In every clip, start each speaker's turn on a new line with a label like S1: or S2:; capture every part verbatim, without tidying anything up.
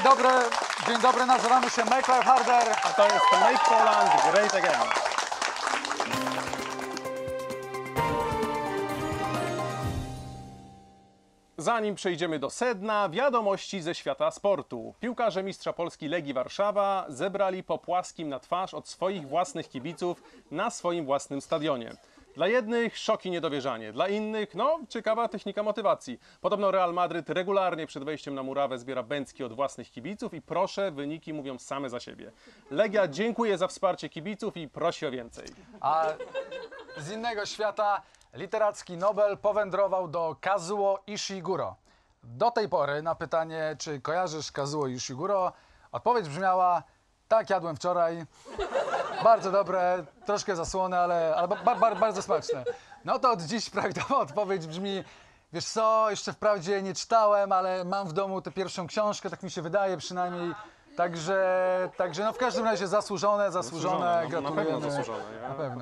S1: dobry, dzień dobry, nazywamy się Make Life Harder.
S2: A to jest Make Poland Great Again. Zanim przejdziemy do sedna, wiadomości ze świata sportu. Piłkarze mistrza Polski Legii Warszawa zebrali po płaskim na twarz od swoich własnych kibiców na swoim własnym stadionie. Dla jednych szok i niedowierzanie, dla innych, no, ciekawa technika motywacji. Podobno Real Madryt regularnie przed wejściem na murawę zbiera bęcki od własnych kibiców i proszę, wyniki mówią same za siebie. Legia dziękuję za wsparcie kibiców i prosi o więcej.
S1: A z innego świata literacki Nobel powędrował do Kazuo Ishiguro. Do tej pory na pytanie, czy kojarzysz Kazuo Ishiguro, odpowiedź brzmiała: tak, jadłem wczoraj. Bardzo dobre, troszkę zasłone, ale, ale ba, ba, bardzo smaczne. No to od dziś prawidłowa odpowiedź brzmi: wiesz co, jeszcze wprawdzie nie czytałem, ale mam w domu tę pierwszą książkę, tak mi się wydaje przynajmniej. Także, także no w każdym razie zasłużone, zasłużone,
S2: zasłużone
S1: gratulujemy.
S2: Na pewno zasłużone, ja
S1: Na pewno.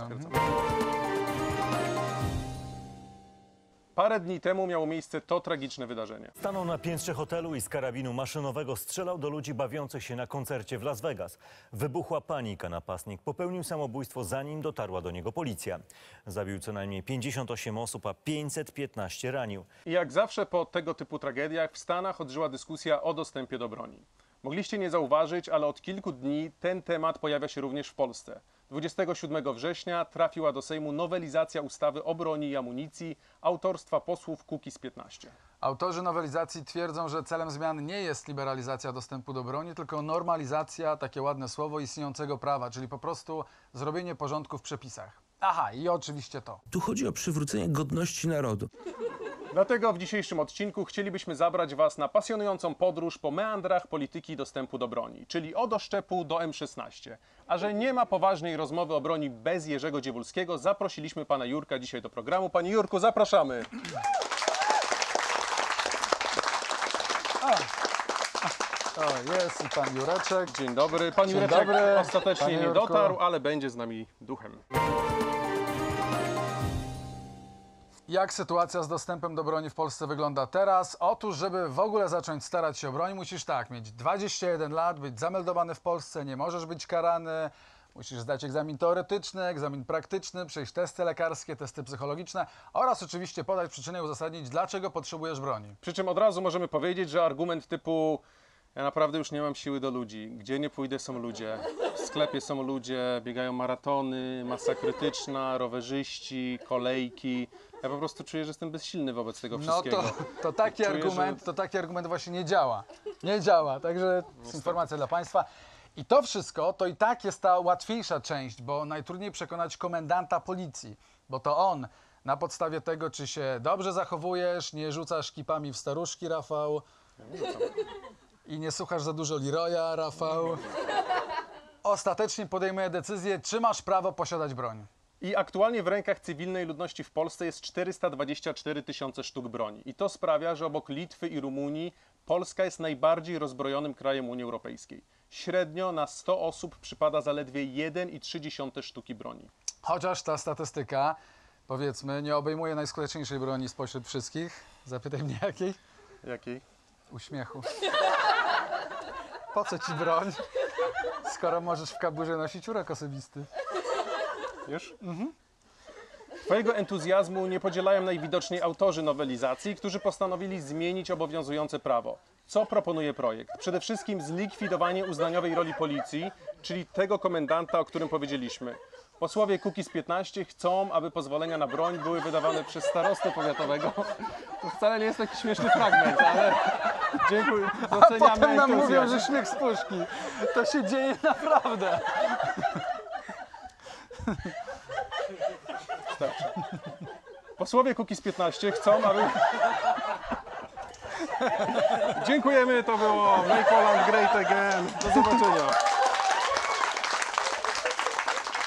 S2: Parę dni temu miało miejsce to tragiczne wydarzenie.
S3: Stanął na piętrze hotelu i z karabinu maszynowego strzelał do ludzi bawiących się na koncercie w Las Vegas. Wybuchła panika. Napastnik popełnił samobójstwo, zanim dotarła do niego policja. Zabił co najmniej pięćdziesiąt osiem osób, a pięćset piętnaście ranił.
S2: I jak zawsze po tego typu tragediach w Stanach odżyła dyskusja o dostępie do broni. Mogliście nie zauważyć, ale od kilku dni ten temat pojawia się również w Polsce. dwudziestego siódmego września trafiła do Sejmu nowelizacja ustawy o broni i amunicji autorstwa posłów Kukiz piętnaście.
S1: Autorzy nowelizacji twierdzą, że celem zmian nie jest liberalizacja dostępu do broni, tylko normalizacja, takie ładne słowo, istniejącego prawa, czyli po prostu zrobienie porządku w przepisach. Aha, i oczywiście to.
S4: Tu chodzi o przywrócenie godności narodu.
S2: Dlatego w dzisiejszym odcinku chcielibyśmy zabrać Was na pasjonującą podróż po meandrach polityki dostępu do broni, czyli od oszczepu do M szesnaście. A że nie ma poważnej rozmowy o broni bez Jerzego Dziewulskiego, zaprosiliśmy pana Jurka dzisiaj do programu. Panie Jurku, zapraszamy!
S1: O, jest i pan Jureczek.
S2: Dzień dobry. Pan
S1: Dzień
S2: Jureczek
S1: dobry.
S2: ostatecznie
S1: Panie
S2: nie
S1: Jurku.
S2: dotarł, ale będzie z nami duchem.
S1: Jak sytuacja z dostępem do broni w Polsce wygląda teraz? Otóż, żeby w ogóle zacząć starać się o broń, musisz tak, mieć dwadzieścia jeden lat, być zameldowany w Polsce, nie możesz być karany, musisz zdać egzamin teoretyczny, egzamin praktyczny, przejść testy lekarskie, testy psychologiczne oraz oczywiście podać przyczynę i uzasadnić, dlaczego potrzebujesz broni.
S2: Przy czym od razu możemy powiedzieć, że argument typu ja naprawdę już nie mam siły do ludzi, gdzie nie pójdę są ludzie, w sklepie są ludzie, biegają maratony, masa krytyczna, rowerzyści, kolejki. Ja po prostu czuję, że jestem bezsilny wobec tego
S1: No
S2: wszystkiego.
S1: to, to taki
S2: Czuję,
S1: argument,
S2: że-
S1: to taki argument właśnie nie działa. Nie działa, także informacja dla Państwa. I to wszystko, to i tak jest ta łatwiejsza część, bo najtrudniej przekonać komendanta policji, bo to on na podstawie tego, czy się dobrze zachowujesz, nie rzucasz kipami w staruszki, Rafał, i nie słuchasz za dużo Leroya, Rafał, ostatecznie podejmuje decyzję, czy masz prawo posiadać broń.
S2: I aktualnie w rękach cywilnej ludności w Polsce jest czterysta dwadzieścia cztery tysiące sztuk broni. I to sprawia, że obok Litwy i Rumunii Polska jest najbardziej rozbrojonym krajem Unii Europejskiej. Średnio na sto osób przypada zaledwie jeden i trzy dziesiąte sztuki broni.
S1: Chociaż ta statystyka, powiedzmy, nie obejmuje najskuteczniejszej broni spośród wszystkich. Zapytaj mnie jakiej?
S2: Jakiej?
S1: Uśmiechu. Po co ci broń, skoro możesz w kaburze nosić urok osobisty?
S2: Już? Mhm. Twojego entuzjazmu nie podzielają najwidoczniej autorzy nowelizacji, którzy postanowili zmienić obowiązujące prawo. Co proponuje projekt? Przede wszystkim zlikwidowanie uznaniowej roli policji, czyli tego komendanta, o którym powiedzieliśmy. Posłowie Kukiz piętnaście chcą, aby pozwolenia na broń były wydawane przez starostę powiatowego. To wcale nie jest taki śmieszny fragment, ale dziękuję,
S1: A
S2: doceniamy
S1: potem nam mówią,
S2: entuzjazm.
S1: że śmiech z puszki. To się dzieje naprawdę.
S2: Starczy. Posłowie Kukiz piętnaście chcą, aby... Dziękujemy, to było Make Poland Great Again. Do zobaczenia.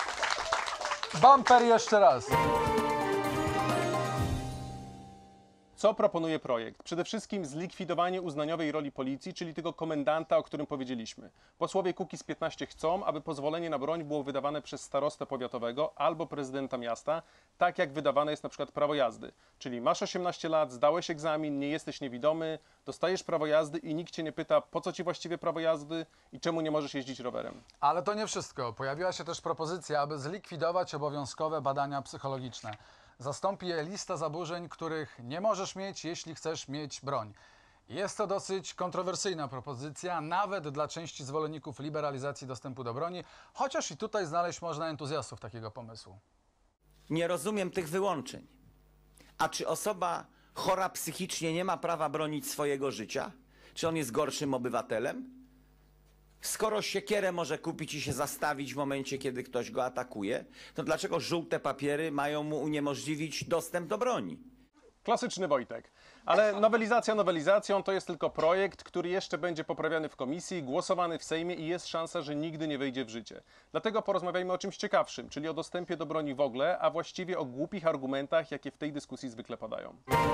S1: Bumper jeszcze raz.
S2: Co proponuje projekt? Przede wszystkim zlikwidowanie uznaniowej roli policji, czyli tego komendanta, o którym powiedzieliśmy. Posłowie Kukiz piętnaście chcą, aby pozwolenie na broń było wydawane przez starostę powiatowego albo prezydenta miasta, tak jak wydawane jest na przykład prawo jazdy. Czyli masz osiemnaście lat, zdałeś egzamin, nie jesteś niewidomy, dostajesz prawo jazdy i nikt cię nie pyta, po co ci właściwie prawo jazdy i czemu nie możesz jeździć rowerem.
S1: Ale to nie wszystko. Pojawiła się też propozycja, aby zlikwidować obowiązkowe badania psychologiczne. Zastąpi je lista zaburzeń, których nie możesz mieć, jeśli chcesz mieć broń. Jest to dosyć kontrowersyjna propozycja, nawet dla części zwolenników liberalizacji dostępu do broni, chociaż i tutaj znaleźć można entuzjastów takiego pomysłu.
S5: Nie rozumiem tych wyłączeń. A czy osoba chora psychicznie nie ma prawa bronić swojego życia? Czy on jest gorszym obywatelem? Skoro siekierę może kupić i się zastawić w momencie, kiedy ktoś go atakuje, to dlaczego żółte papiery mają mu uniemożliwić dostęp do broni?
S2: Klasyczny Wojtek. Ale nowelizacja nowelizacją to jest tylko projekt, który jeszcze będzie poprawiany w komisji, głosowany w Sejmie i jest szansa, że nigdy nie wejdzie w życie. Dlatego porozmawiajmy o czymś ciekawszym, czyli o dostępie do broni w ogóle, a właściwie o głupich argumentach, jakie w tej dyskusji zwykle padają.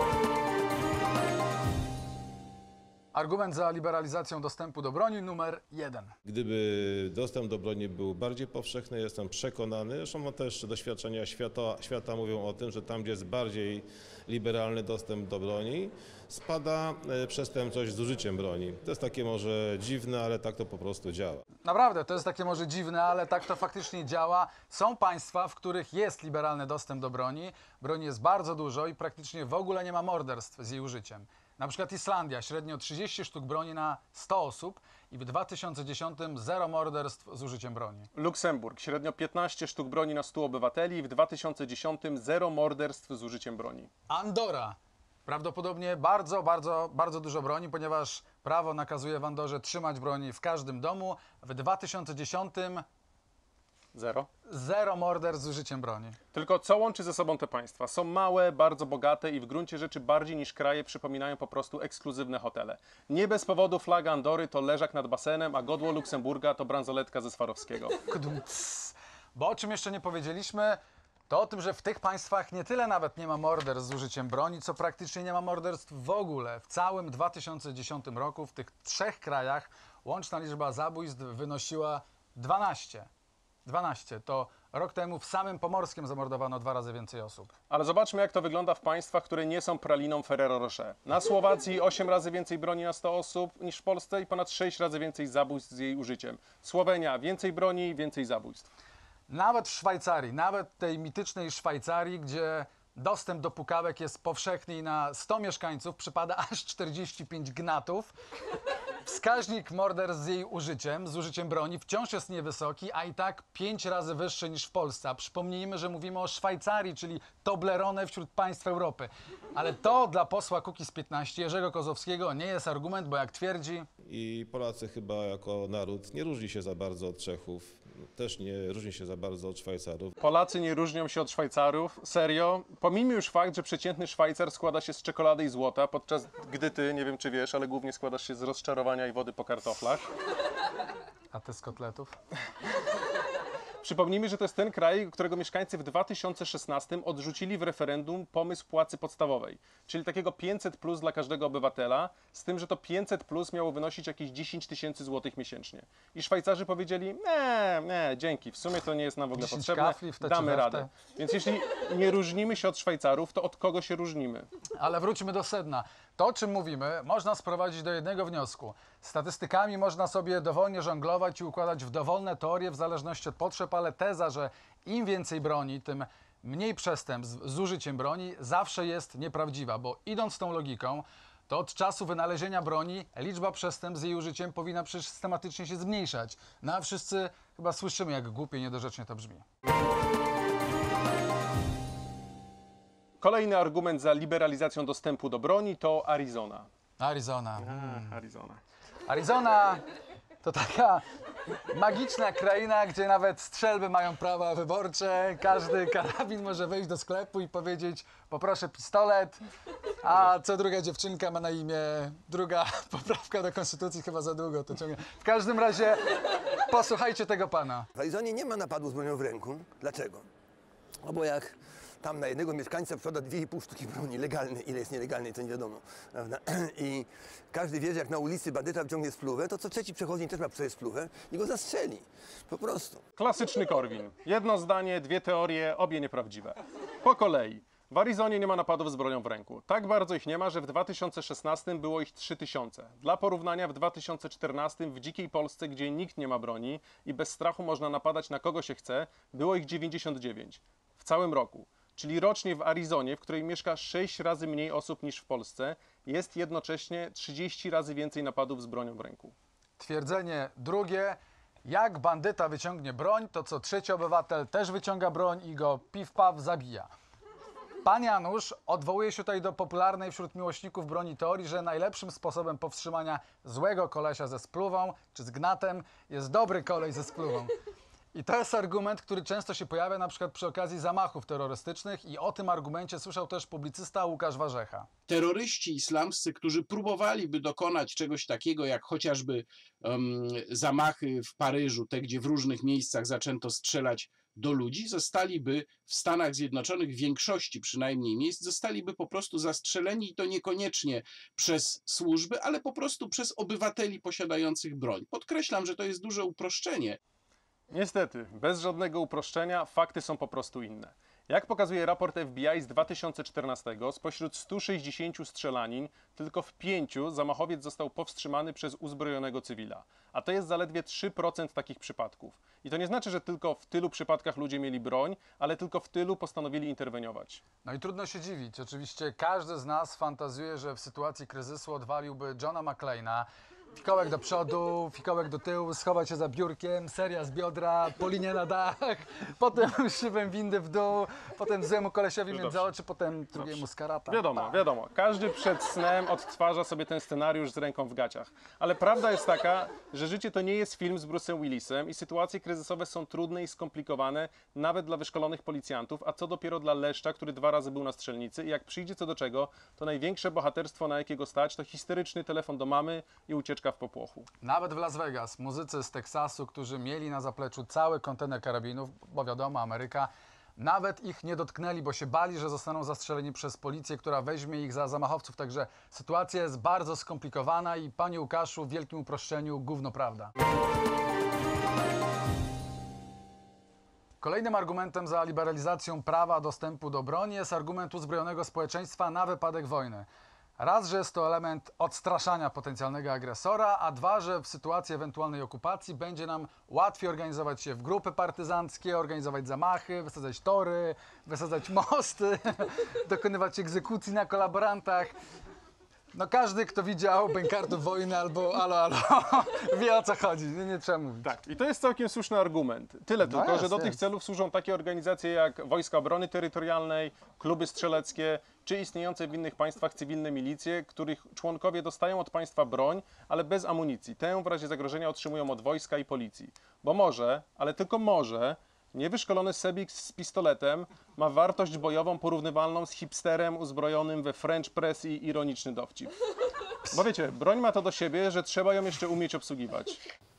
S1: Argument za liberalizacją dostępu do broni numer jeden.
S6: Gdyby dostęp do broni był bardziej powszechny, jestem przekonany, zresztą też doświadczenia świata, świata mówią o tym, że tam, gdzie jest bardziej liberalny dostęp do broni, spada przestępczość z użyciem broni. To jest takie może dziwne, ale tak to po prostu działa.
S1: Naprawdę, to jest takie może dziwne, ale tak to faktycznie działa. Są państwa, w których jest liberalny dostęp do broni. Broni jest bardzo dużo i praktycznie w ogóle nie ma morderstw z jej użyciem. Na przykład Islandia, średnio trzydzieści sztuk broni na sto osób i w dwa tysiące dziesiątym zero morderstw z użyciem broni.
S2: Luksemburg, średnio piętnaście sztuk broni na stu obywateli i w dwa tysiące dziesiątym zero morderstw z użyciem broni.
S1: Andora, prawdopodobnie bardzo, bardzo, bardzo dużo broni, ponieważ prawo nakazuje w Andorze trzymać broni w każdym domu. W dwa tysiące dziesiątym
S2: Zero.
S1: zero morderstw z użyciem broni.
S2: Tylko co łączy ze sobą te państwa? Są małe, bardzo bogate i w gruncie rzeczy bardziej niż kraje przypominają po prostu ekskluzywne hotele. Nie bez powodu flaga Andory to leżak nad basenem, a godło Luksemburga to bransoletka ze Swarowskiego.
S1: Kdumcs. Bo o czym jeszcze nie powiedzieliśmy, to o tym, że w tych państwach nie tyle nawet nie ma morderstw z użyciem broni, co praktycznie nie ma morderstw w ogóle. W całym dwa tysiące dziesiątym roku w tych trzech krajach łączna liczba zabójstw wynosiła dwanaście. dwanaście. To rok temu w samym Pomorskiem zamordowano dwa razy więcej osób.
S2: Ale zobaczmy, jak to wygląda w państwach, które nie są praliną Ferrero Rocher. Na Słowacji osiem razy więcej broni na sto osób niż w Polsce i ponad sześć razy więcej zabójstw z jej użyciem. Słowenia, więcej broni, więcej zabójstw.
S1: Nawet w Szwajcarii, nawet tej mitycznej Szwajcarii, gdzie dostęp do pukawek jest powszechny i na sto mieszkańców przypada aż czterdzieści pięć gnatów. Wskaźnik morderstw z jej użyciem, z użyciem broni wciąż jest niewysoki, a i tak pięć razy wyższy niż w Polsce. A przypomnijmy, że mówimy o Szwajcarii, czyli Toblerone wśród państw Europy. Ale to dla posła Kukiz piętnaście, Jerzego Kozłowskiego, nie jest argument, bo jak twierdzi...
S6: I Polacy chyba jako naród nie różni się za bardzo od Czechów, też nie różni się za bardzo od Szwajcarów.
S2: Polacy nie różnią się od Szwajcarów. Serio? Pomijmy już fakt, że przeciętny Szwajcar składa się z czekolady i złota, podczas gdy ty, nie wiem czy wiesz, ale głównie składasz się z rozczarowania i wody po kartoflach.
S1: A ty z kotletów?
S2: Przypomnijmy, że to jest ten kraj, którego mieszkańcy w dwa tysiące szesnastym odrzucili w referendum pomysł płacy podstawowej, czyli takiego pięćset plus dla każdego obywatela, z tym, że to pięćset plus miało wynosić jakieś dziesięć tysięcy złotych miesięcznie. I Szwajcarzy powiedzieli, nie, nie, dzięki, w sumie to nie jest nam w ogóle
S1: dziesięć
S2: potrzebne,
S1: kafli w te czy
S2: damy
S1: we w te.
S2: radę. Więc jeśli nie różnimy się od Szwajcarów, to od kogo się różnimy?
S1: Ale wróćmy do sedna. To, o czym mówimy, można sprowadzić do jednego wniosku. Statystykami można sobie dowolnie żonglować i układać w dowolne teorie w zależności od potrzeb, ale teza, że im więcej broni, tym mniej przestępstw z użyciem broni zawsze jest nieprawdziwa, bo idąc tą logiką, to od czasu wynalezienia broni liczba przestępstw z jej użyciem powinna przecież systematycznie się zmniejszać. No a wszyscy chyba słyszymy, jak głupie i niedorzecznie to brzmi.
S2: Kolejny argument za liberalizacją dostępu do broni to Arizona.
S1: Arizona.
S2: Ach, Arizona.
S1: Arizona to taka magiczna kraina, gdzie nawet strzelby mają prawa wyborcze. Każdy karabin może wejść do sklepu i powiedzieć: poproszę pistolet, a co druga dziewczynka ma na imię. Druga poprawka do konstytucji, chyba za długo to ciągnie. W każdym razie posłuchajcie tego pana.
S7: W Arizonie nie ma napadu z bronią w ręku. Dlaczego? No bo jak tam na jednego mieszkańca przypada dwie i pół sztuki broni legalnej. Ile jest nielegalnej, to nie wiadomo. Prawda? I każdy wie, że jak na ulicy bandyta wciągnie spluwę, to co trzeci przechodni też ma przejść spluwę i go zastrzeli. Po prostu.
S2: Klasyczny Korwin. Jedno zdanie, dwie teorie, obie nieprawdziwe. Po kolei. W Arizonie nie ma napadów z bronią w ręku. Tak bardzo ich nie ma, że w dwa tysiące szesnastym było ich trzy tysiące. Dla porównania w dwa tysiące czternastym w dzikiej Polsce, gdzie nikt nie ma broni i bez strachu można napadać na kogo się chce, było ich dziewięćdziesiąt dziewięć. W całym roku. Czyli rocznie w Arizonie, w której mieszka sześć razy mniej osób niż w Polsce, jest jednocześnie trzydzieści razy więcej napadów z bronią w ręku.
S1: Twierdzenie drugie. Jak bandyta wyciągnie broń, to co trzeci obywatel też wyciąga broń i go piw-paw zabija. Pan Janusz odwołuje się tutaj do popularnej wśród miłośników broni teorii, że najlepszym sposobem powstrzymania złego kolesia ze spluwą czy z gnatem jest dobry koleś ze spluwą. I to jest argument, który często się pojawia na przykład przy okazji zamachów terrorystycznych i o tym argumencie słyszał też publicysta Łukasz Warzecha.
S8: Terroryści islamscy, którzy próbowaliby dokonać czegoś takiego jak chociażby um, zamachy w Paryżu, te gdzie w różnych miejscach zaczęto strzelać do ludzi, zostaliby w Stanach Zjednoczonych, w większości przynajmniej miejsc, zostaliby po prostu zastrzeleni i to niekoniecznie przez służby, ale po prostu przez obywateli posiadających broń. Podkreślam, że to jest duże uproszczenie.
S2: Niestety, bez żadnego uproszczenia, fakty są po prostu inne. Jak pokazuje raport F B I z dwa tysiące czternastego, spośród stu sześćdziesięciu strzelanin tylko w pięciu zamachowiec został powstrzymany przez uzbrojonego cywila. A to jest zaledwie trzy procent takich przypadków. I to nie znaczy, że tylko w tylu przypadkach ludzie mieli broń, ale tylko w tylu postanowili interweniować.
S1: No i trudno się dziwić. Oczywiście każdy z nas fantazjuje, że w sytuacji kryzysu odwaliłby Johna McClane'a, fikołek do przodu, fikołek do tyłu, schować się za biurkiem, seria z biodra, po linię na dach, potem szybem windy w dół, potem złemu kolesiowi między oczy, potem drugiemu z karata.
S2: Wiadomo, wiadomo. Każdy przed snem odtwarza sobie ten scenariusz z ręką w gaciach. Ale prawda jest taka, że życie to nie jest film z Bruce'em Willisem i sytuacje kryzysowe są trudne i skomplikowane nawet dla wyszkolonych policjantów, a co dopiero dla Leszcza, który dwa razy był na strzelnicy i jak przyjdzie co do czego, to największe bohaterstwo, na jakiego stać, to histeryczny telefon do mamy i ucieczka w popłochu.
S1: Nawet w Las Vegas muzycy z Teksasu, którzy mieli na zapleczu cały kontener karabinów, bo wiadomo, Ameryka, nawet ich nie dotknęli, bo się bali, że zostaną zastrzeleni przez policję, która weźmie ich za zamachowców. Także sytuacja jest bardzo skomplikowana i panie Łukaszu, w wielkim uproszczeniu, gówno prawda. Kolejnym argumentem za liberalizacją prawa dostępu do broni jest argument uzbrojonego społeczeństwa na wypadek wojny. Raz, że jest to element odstraszania potencjalnego agresora, a dwa, że w sytuacji ewentualnej okupacji będzie nam łatwiej organizować się w grupy partyzanckie, organizować zamachy, wysadzać tory, wysadzać mosty, dokonywać egzekucji na kolaborantach. No każdy, kto widział Bękartów Wojny albo Alo Alo, wie o co chodzi, nie, nie trzeba mówić.
S2: Tak, i to jest całkiem słuszny argument. Tyle
S1: No
S2: tylko,
S1: jest,
S2: że do tych
S1: jest.
S2: celów służą takie organizacje jak Wojska Obrony Terytorialnej, kluby strzeleckie, czy istniejące w innych państwach cywilne milicje, których członkowie dostają od państwa broń, ale bez amunicji. Tę w razie zagrożenia otrzymują od wojska i policji. Bo może, ale tylko może, niewyszkolony Sebik z pistoletem ma wartość bojową porównywalną z hipsterem uzbrojonym we French press i ironiczny dowcip. Bo wiecie, broń ma to do siebie, że trzeba ją jeszcze umieć obsługiwać.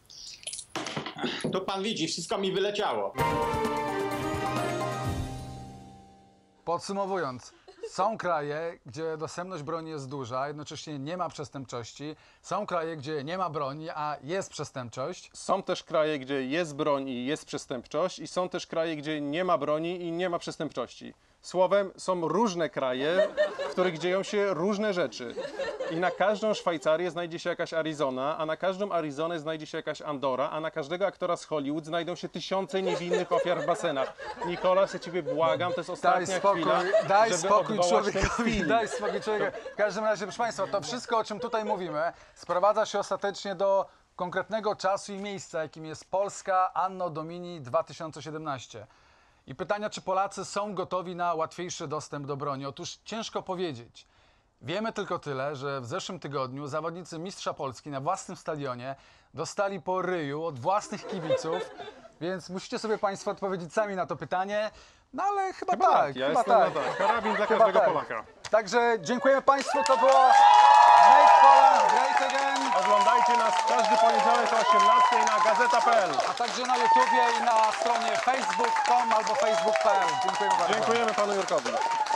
S9: To pan widzi, wszystko mi wyleciało.
S1: Podsumowując, są kraje, gdzie dostępność broni jest duża, a jednocześnie nie ma przestępczości. Są kraje, gdzie nie ma broni, a jest przestępczość.
S2: Są też kraje, gdzie jest broń i jest przestępczość i są też kraje, gdzie nie ma broni i nie ma przestępczości. Słowem, są różne kraje, w których dzieją się różne rzeczy. I na każdą Szwajcarię znajdzie się jakaś Arizona, a na każdą Arizonę znajdzie się jakaś Andora, a na każdego aktora z Hollywood znajdą się tysiące niewinnych ofiar w basenach. Nikolas, ja ciebie błagam, to jest ostatnia
S1: Daj spokój,
S2: chwila,
S1: daj
S2: żeby
S1: spokój
S2: odwołać ten
S1: człowiekowi,
S2: film.
S1: daj spokój człowiekowi. W każdym razie, proszę Państwa, to wszystko, o czym tutaj mówimy, sprowadza się ostatecznie do konkretnego czasu i miejsca, jakim jest Polska Anno Domini dwa tysiące siedemnaście. I pytania, czy Polacy są gotowi na łatwiejszy dostęp do broni? Otóż ciężko powiedzieć. Wiemy tylko tyle, że w zeszłym tygodniu zawodnicy Mistrza Polski na własnym stadionie dostali po ryju od własnych kibiców, więc musicie sobie Państwo odpowiedzieć sami na to pytanie. No ale chyba,
S2: Chyba
S1: tak,
S2: tak, ja
S1: chyba
S2: jestem
S1: tak.
S2: na tak. Karabin dla
S1: Chyba
S2: każdego
S1: tak.
S2: Polaka.
S1: Także dziękujemy Państwu, to było Make Poland Great Again,
S2: Oglądajcie nas każdy poniedziałek o osiemnastej na gazeta kropka p l.
S1: a także na YouTubie i na stronie facebook kropka com albo facebook kropka p l. Dziękujemy bardzo.
S2: Dziękujemy panu Jurkowi.